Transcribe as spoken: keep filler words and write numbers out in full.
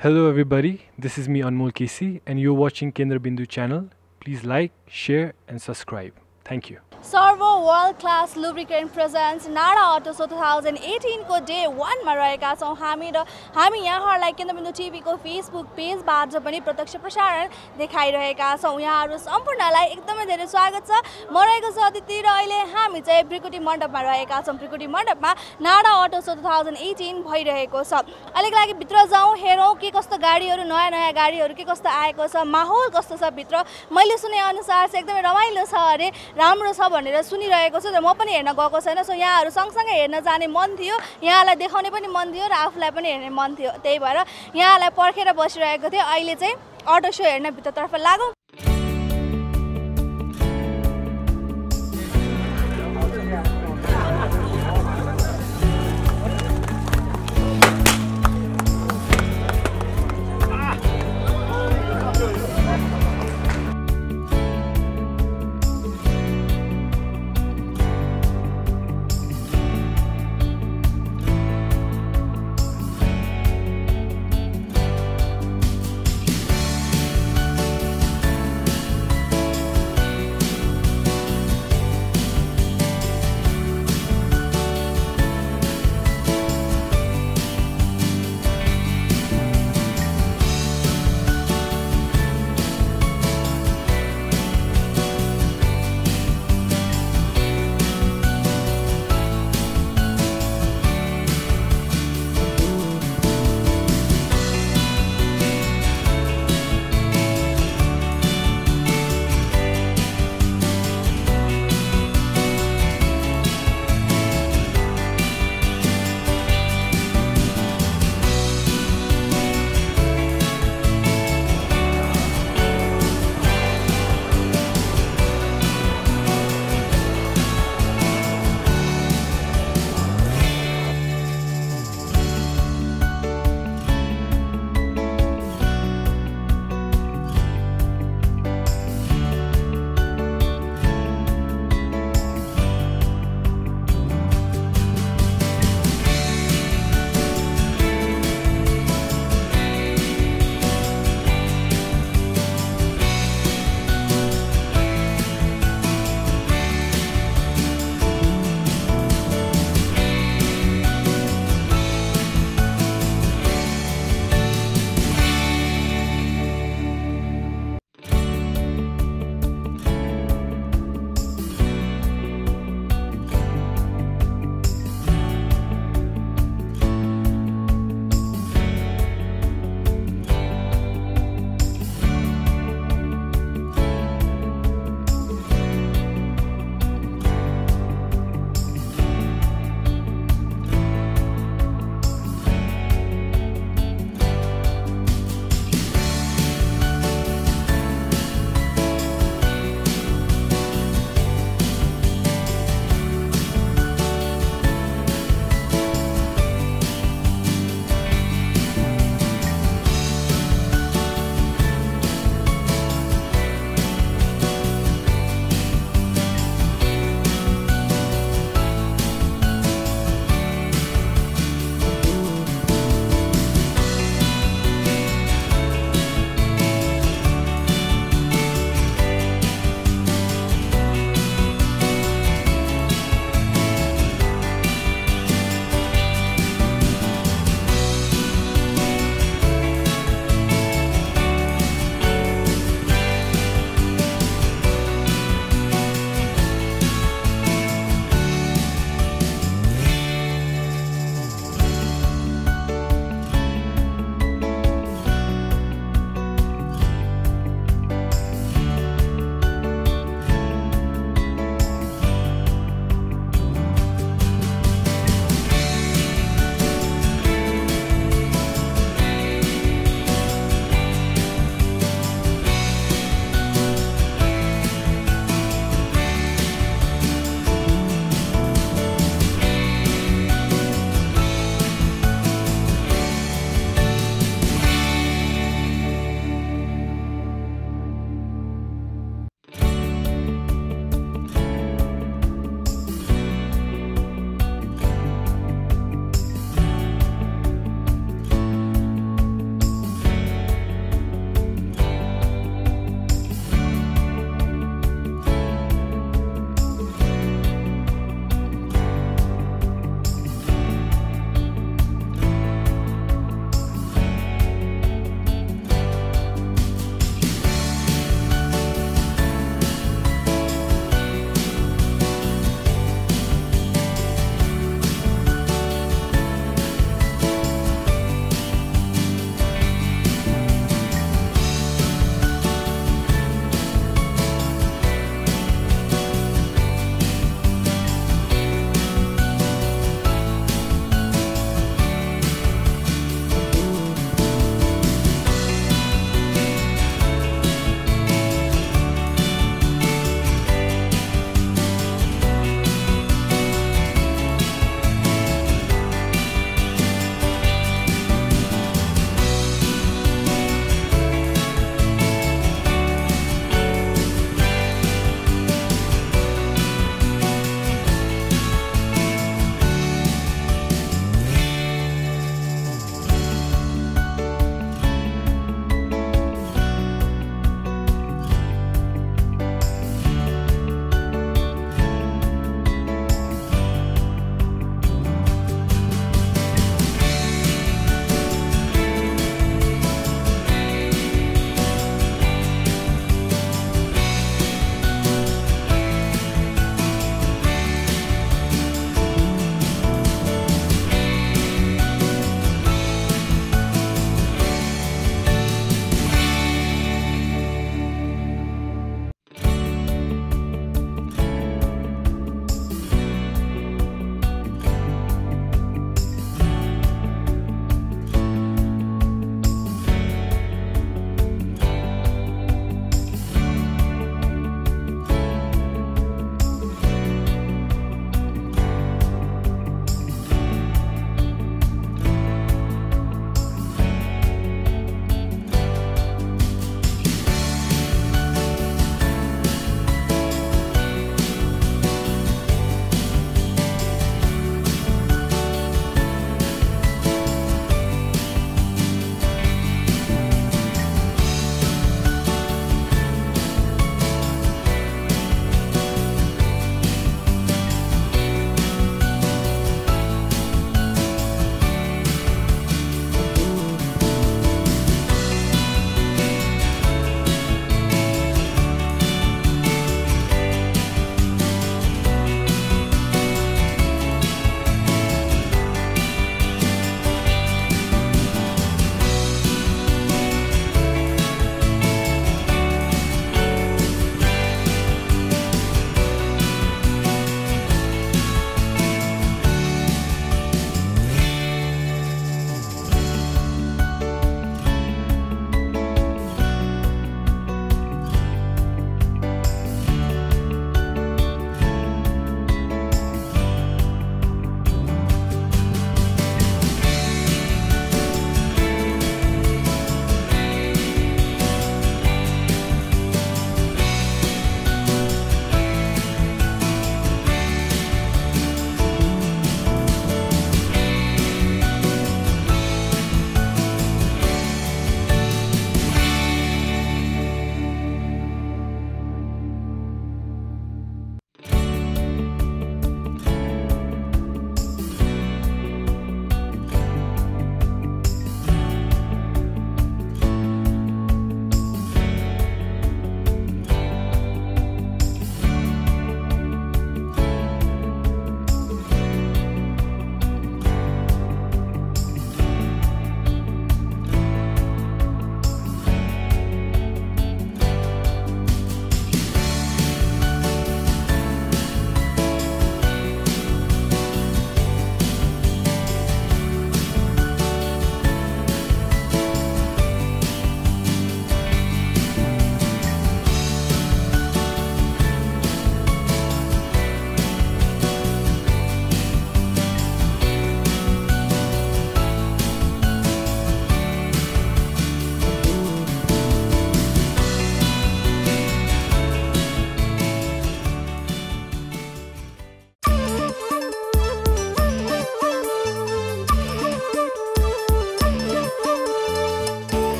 Hello everybody, this is me Anmol Kesi and you're watching Kendra Bindu channel. Please like, share and subscribe. Thank you. Servo World Class Lubricant presents Nada Auto Show twenty eighteen को day one मा रहेका छौं हामी र हामी यहाँहरुलाई केन्द्र बिन्दु टिभी को फेसबुक पेज बाट पनि प्रत्यक्ष प्रसारण देखाइरहेका छौं। यहाँहरु सम्पूर्णलाई एकदमै धेरै स्वागत छ। म रहेको छु अदिति र अहिले हामी चाहिँ ब्रिकुटी मण्डपमा रहेका छौं। ब्रिकुटी मण्डपमा नाडा अटो शो twenty eighteen भइरहेको छ। अलिक लागि भित्र जाउँ, हेरौँ के कस्तो गाडीहरु, नयाँ नयाँ गाडीहरु के कस्तो आएको छ, माहौल कस्तो छ भित्र। मैले सुने अनुसार चाहिँ एकदमै रमाइलो छ अरे, राम्रो छ भनेर सुनिरहेको छु। म पनि हेर्न गएको छैन, सो यहाँहरु सँगसँगै हेर्न जाने मन थियो, यहाँलाई देखाउने पनि मन थियो र आफुलाई पनि हेर्ने मन थियो। त्यही भएर यहाँलाई पर्खेर बसिरहेको थियो। अहिले चाहिँ अटो शो हेर्न भित्रतर्फ लागौं।